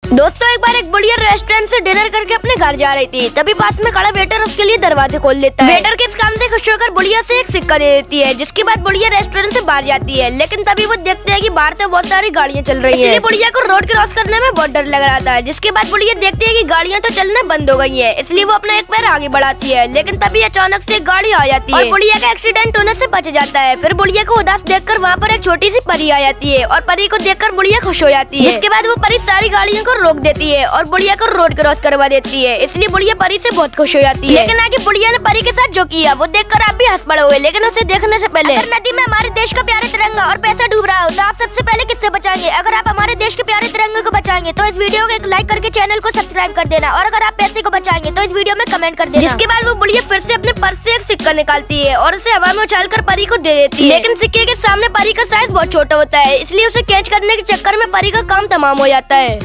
दोस्तों एक बार एक बुढ़िया रेस्टोरेंट से डिनर करके अपने घर जा रही थी। तभी पास में खड़ा वेटर उसके लिए दरवाजे खोल देता है। वेटर के इस काम से खुश होकर बुढ़िया से एक सिक्का दे देती है, जिसके बाद बुढ़िया रेस्टोरेंट से बाहर जाती है। लेकिन तभी वो देखते हैं कि बाहर तो बहुत सारी गाड़ियाँ चल रही हैं। इसलिए बुढ़िया को रोड क्रॉस करने में बहुत डर लग रहा था। जिसके बाद बुढ़िया देखती है कि गाड़ियाँ तो चलना बंद हो गई है, इसलिए वो अपना एक पैर आगे बढ़ाती है। लेकिन तभी अचानक से एक गाड़ी आ जाती है और बुढ़िया का एक्सीडेंट होने से बच जाता है। फिर बुढ़िया को उदास देखकर वहाँ पर एक छोटी सी परी आ जाती है और परी को देखकर बुढ़िया खुश हो जाती है। जिसके बाद वो परी सारी गाड़ियों को रोक देती है और बुढ़िया को रोड क्रॉस करवा देती है। इसलिए बुढ़िया परी से बहुत खुश हो जाती है। लेकिन आगे बुढ़िया ने परी के साथ जो किया वो देखकर आप भी हंस पड़ोगे। लेकिन उसे देखने से पहले, अगर नदी में हमारे देश का प्यारा तिरंगा और पैसा डूब रहा हो तो आप सबसे पहले किससे बचाएंगे? अगर आप हमारे देश के प्यारे तिरंगे को बचाएंगे तो इस वीडियो को एक लाइक करके चैनल को सब्सक्राइब कर देना, और अगर आप पैसे को बचाएंगे तो इस वीडियो में कमेंट कर देना। जिसके बाद वो बुढ़िया फिर से अपने पर्स से एक सिक्का निकालती है और उसे हवा में उछालकर परी को दे देती है। लेकिन सिक्के के सामने परी का साइज बहुत छोटा होता है, इसलिए उसे कैच करने के चक्कर में परी का काम तमाम हो जाता है।